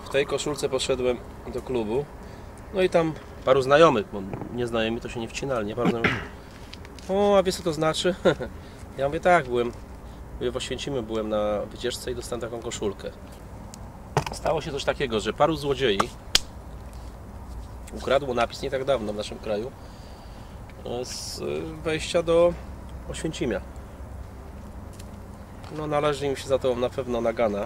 W tej koszulce poszedłem do klubu. No i tam paru znajomych, bo nieznajomi to się nie wcina, nie paru znajomych. O, a wiesz co to znaczy? Ja mówię tak, byłem w Oświęcimiu, byłem na wycieczce i dostałem taką koszulkę. Stało się coś takiego, że paru złodziei ukradło napis nie tak dawno w naszym kraju z wejścia do Oświęcimia. No należy im się za to na pewno nagana.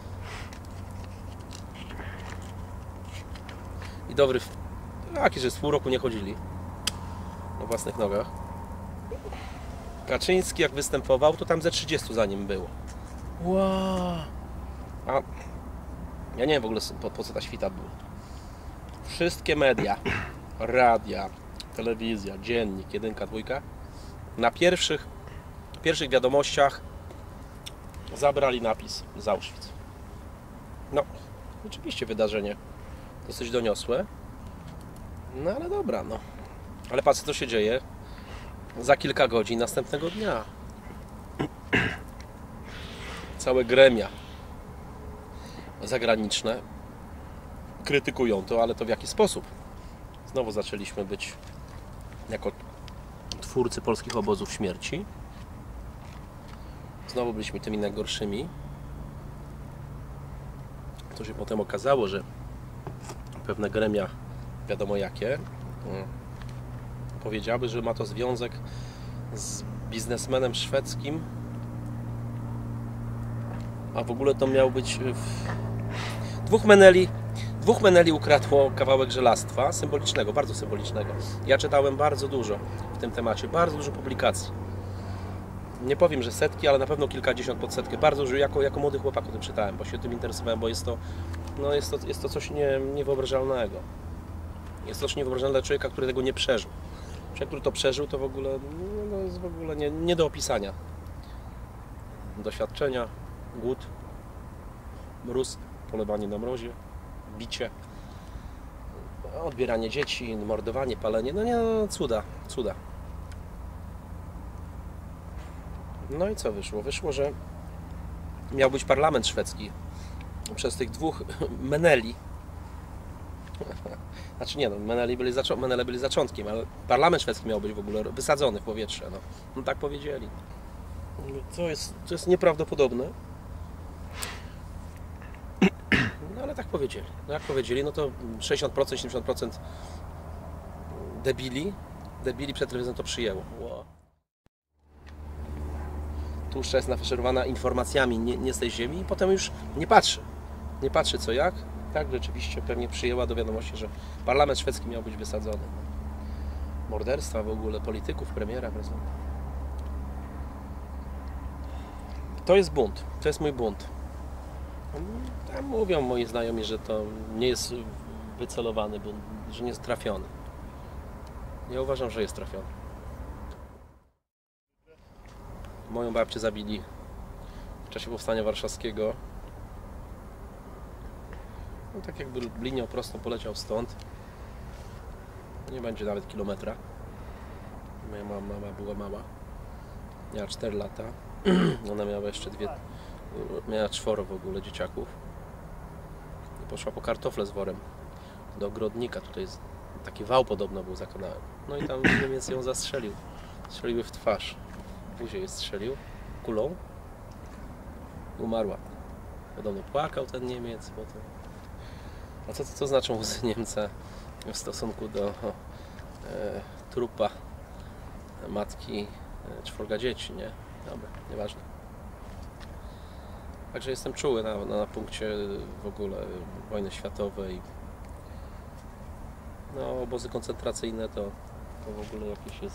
I dobry, taki, że z pół roku nie chodzili na własnych nogach. Kaczyński jak występował, to tam ze 30 za nim było. Wow. A ja nie wiem w ogóle po co ta świta była. Wszystkie media, radia, telewizja, dziennik, jedynka, dwójka, na pierwszych wiadomościach zabrali napis z Auschwitz. No, oczywiście wydarzenie dosyć doniosłe. No ale dobra, no. Ale patrz, co się dzieje za kilka godzin następnego dnia. Całe gremia zagraniczne krytykują to, ale to w jaki sposób? Znowu zaczęliśmy być jako twórcy polskich obozów śmierci. Znowu byliśmy tymi najgorszymi. To się potem okazało, że pewne gremia, wiadomo jakie, powiedziały, że ma to związek z biznesmenem szwedzkim, a w ogóle to miał być dwóch meneli ukradło kawałek żelastwa symbolicznego, bardzo symbolicznego. Ja czytałem bardzo dużo w tym temacie, bardzo dużo publikacji. Nie powiem, że setki, ale na pewno kilkadziesiąt pod setkę. Bardzo dużo, jako młody chłopak o tym czytałem, bo się tym interesowałem, bo jest to coś niewyobrażalnego. Jest to coś niewyobrażalne dla człowieka, który tego nie przeżył. Człowiek, który to przeżył, to w ogóle, jest w ogóle nie do opisania. Doświadczenia, głód, mróz, polewanie na mrozie, bicie, odbieranie dzieci, mordowanie, palenie, cuda. No i co wyszło? Wyszło, że miał być parlament szwedzki przez tych dwóch meneli. Znaczy nie, no, menele byli zaczątkiem, ale parlament szwedzki miał być w ogóle wysadzony w powietrze. No tak powiedzieli. To jest nieprawdopodobne. No ale tak powiedzieli. No jak powiedzieli, no to 60%, 70% debili przed telewizją to przyjęło. Wow. Tłuszcza jest nafaszerowana informacjami nie z tej ziemi i potem już nie patrzy co jak. Tak rzeczywiście pewnie przyjęła do wiadomości, że parlament szwedzki miał być wysadzony. Morderstwa w ogóle polityków, premiera, prezydenta. To jest bunt, to jest mój bunt. Tam mówią moi znajomi, że to nie jest wycelowany bunt, że nie jest trafiony. Ja uważam, że jest trafiony. Moją babcię zabili w czasie Powstania Warszawskiego. No, tak jakby linią prostą poleciał stąd. Nie będzie nawet kilometra. Moja mama była mała. Miała 4 lata. Ona miała jeszcze miała 4 w ogóle dzieciaków. I poszła po kartofle z worem do ogrodnika. Tutaj jest taki wał podobno był za kanałem. No i tam Niemiec ją zastrzelił. Strzeliły w twarz. Później je strzelił kulą. Umarła. Podobno płakał ten Niemiec potem. A co znaczą łzy Niemca w stosunku do trupa matki 4 dzieci, nie? Dobra, nieważne. Także jestem czuły na punkcie w ogóle wojny światowej. No, obozy koncentracyjne to w ogóle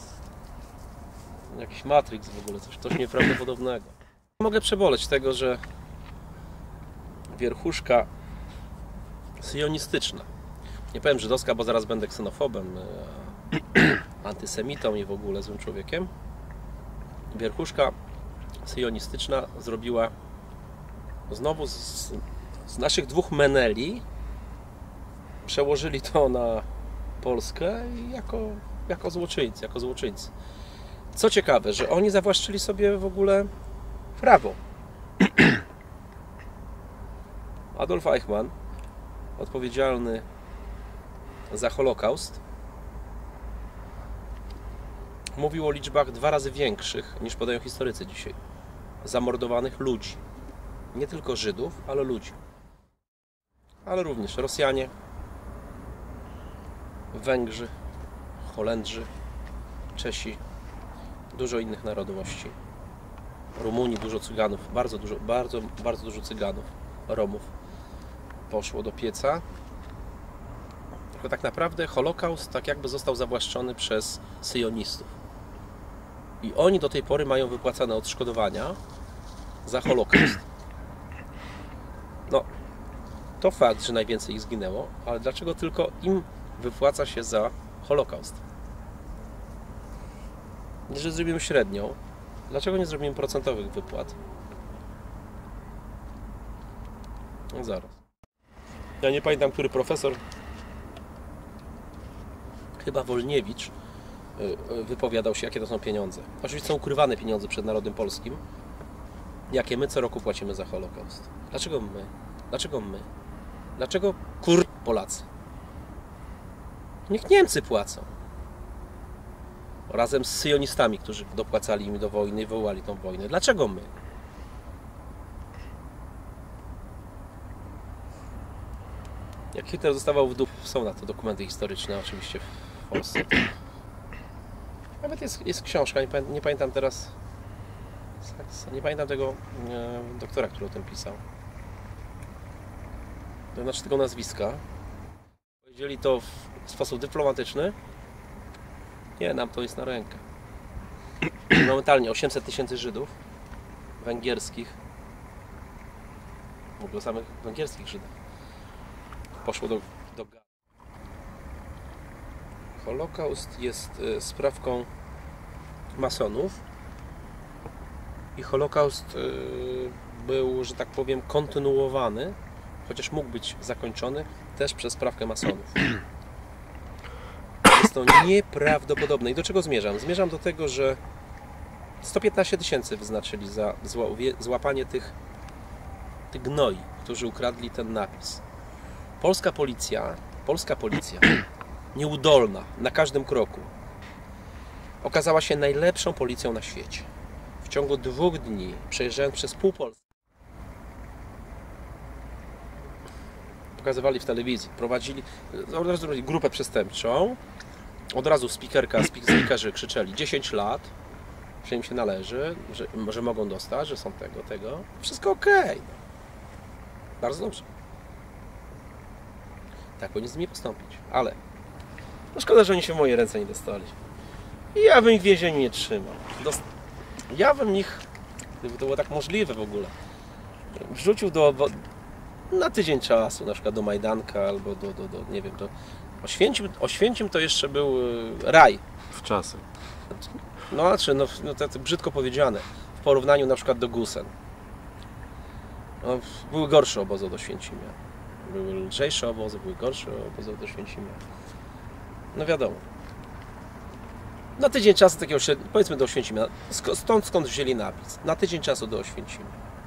jakiś Matrix w ogóle, coś nieprawdopodobnego. Mogę przeboleć tego, że wierchuszka syjonistyczna, nie powiem żydowska, bo zaraz będę ksenofobem, antysemitą i w ogóle złym człowiekiem. Wierchuszka syjonistyczna zrobiła znowu z naszych 2 meneli, przełożyli to na Polskę i jako złoczyńcy. Co ciekawe, że oni zawłaszczyli sobie w ogóle prawo. Adolf Eichmann odpowiedzialny za Holokaust, mówił o liczbach 2 razy większych niż podają historycy dzisiaj. Zamordowanych ludzi. Nie tylko Żydów, ale ludzi. Ale również Rosjanie, Węgrzy, Holendrzy, Czesi, dużo innych narodowości. Rumuni, dużo Cyganów, bardzo dużo Cyganów, Romów poszło do pieca. Tylko tak naprawdę Holokaust tak jakby został zawłaszczony przez syjonistów. I oni do tej pory mają wypłacane odszkodowania za Holokaust. No, to fakt, że najwięcej ich zginęło, ale dlaczego tylko im wypłaca się za Holokaust? Jeżeli zrobimy średnią, dlaczego nie zrobimy procentowych wypłat? No zaraz. Ja nie pamiętam, który profesor, chyba Wolniewicz, wypowiadał się, jakie to są pieniądze. Oczywiście są ukrywane pieniądze przed narodem polskim, jakie my co roku płacimy za Holokaust. Dlaczego my? Dlaczego my? Dlaczego Polacy? Niech Niemcy płacą. Razem z syjonistami, którzy dopłacali im do wojny i wołali tą wojnę. Dlaczego my? Jak Hitler zostawał w dół, są na to dokumenty historyczne oczywiście w Polsce. Nawet jest książka, nie pamiętam teraz, nie pamiętam tego doktora, który o tym pisał. To znaczy tego nazwiska. Powiedzieli to w sposób dyplomatyczny. Nie, nam to jest na rękę. Momentalnie 800 000 Żydów węgierskich, w ogóle samych węgierskich Żydów, poszło do gazy. Holokaust jest sprawką masonów i Holokaust był, że tak powiem, kontynuowany, chociaż mógł być zakończony też przez sprawkę masonów. Jest to nieprawdopodobne. I do czego zmierzam? Zmierzam do tego, że 115 000 wyznaczyli za złapanie tych gnoi, którzy ukradli ten napis. Polska policja, nieudolna na każdym kroku, okazała się najlepszą policją na świecie. W ciągu 2 dni, przejeżdżając przez pół Polski, pokazywali w telewizji, prowadzili od razu grupę przestępczą, od razu speakerzy krzyczeli 10 lat, że im się należy, że mogą dostać, że są tego. Wszystko okej. Bardzo dobrze. Tak powinien z nimi postąpić. Ale no szkoda, że oni się w moje ręce nie dostali. I ja bym ich w więzieniu nie trzymał. Ja bym ich, gdyby to było tak możliwe w ogóle, wrzucił na tydzień czasu, na przykład do Majdanka albo do nie wiem, do Oświęcim to jeszcze był raj. W czasy. No to brzydko powiedziane. W porównaniu na przykład do Gusen. No, były gorsze obozy od Oświęcimia. Były lżejsze obozy, były gorsze obozy od Oświęcimia. No wiadomo. Na tydzień czasu takiego, powiedzmy do Oświęcimia, skąd wzięli napis? Na tydzień czasu do Oświęcimia.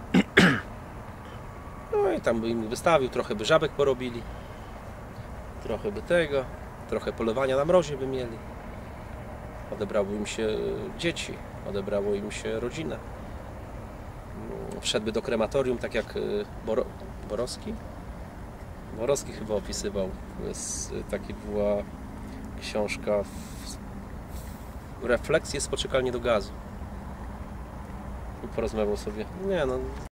No i tam by im wystawił, trochę by żabek porobili. Trochę by tego, trochę polowania na mrozie by mieli. Odebrało im się dzieci, odebrało im się rodzinę. Wszedłby do krematorium, tak jak Borowski. Borowski chyba opisywał, taka była książka Refleksje z poczekalni do gazu. I porozmawiał sobie, nie no,